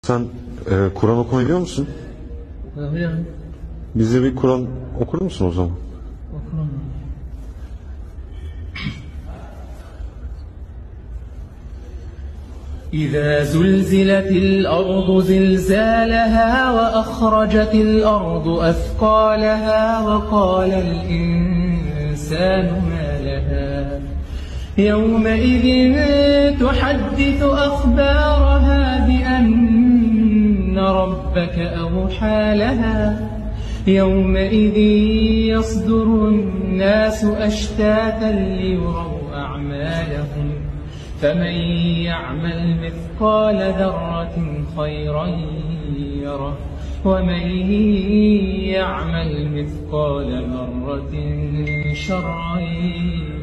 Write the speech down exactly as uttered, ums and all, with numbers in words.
Sen e, Kur'an okumayı biliyor musun? Biliyorum. Bize bir Kur'an okur musun o zaman? Okurum. إذا زلزلت الأرض زلزالها وأخرجت الأرض أثقالها وقال الإنسان ما لها يومئذ تحدث أخبارها بأن ربك أوحى لها يومئذ يصدر الناس أشتاتا ليروا أعمالهم فمن يعمل مثقال ذرة خيرا يره ومن يعمل مثقال ذرة شرا